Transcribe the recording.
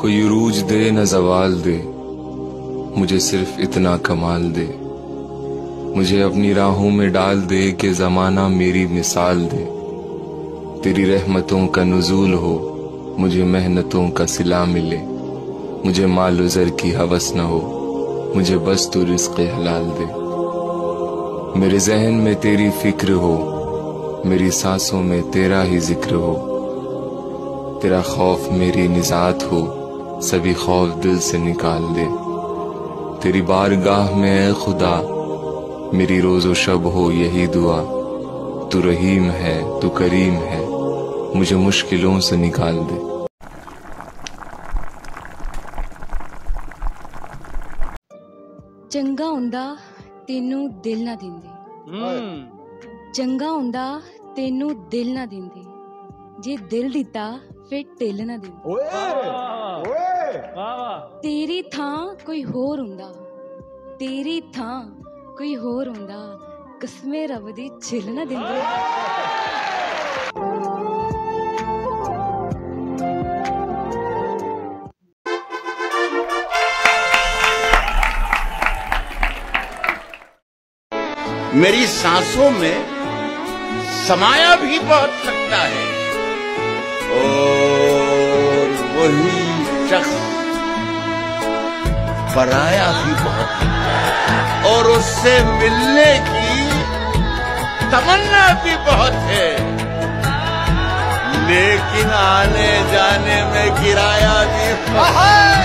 कोई उरूज दे न ज़वाल दे, मुझे सिर्फ इतना कमाल दे। मुझे अपनी राहों में डाल दे कि ज़माना मेरी मिसाल दे। तेरी रहमतों का नुज़ूल हो, मुझे मेहनतों का सिला मिले। मुझे माल ज़र की हवस न हो, मुझे बस तू रिज़्क़ हलाल दे। मेरे ज़हन में तेरी फिक्र हो, मेरी सांसों में तेरा ही जिक्र हो। तेरा खौफ मेरी निजात हो, सभी खौफ दिल से निकाल दे। तेरी बारगाह में ऐ खुदा, मेरी रोज़ो शब हो यही दुआ। तू रहीम है, तू करीम है, मुझे मुश्किलों से निकाल दे। चंगा हुंदा तेनू दिल ना दिंदे, चंगा हुंदा तेनू दिल ना दिंदे, जे दिल दिता फिर ढिल ना दिंदे। तेरी थां कोई होर हुंदा, तेरी थां कोई होर हुंदा, कसमे रब दी छिल ना दिंदे। मेरी सांसों में समाया भी बहुत लगता है, और वही शख्स पराया भी बहुत लगता है, और उससे मिलने की तमन्ना भी बहुत है, लेकिन आने जाने में किराया भी बहुत है।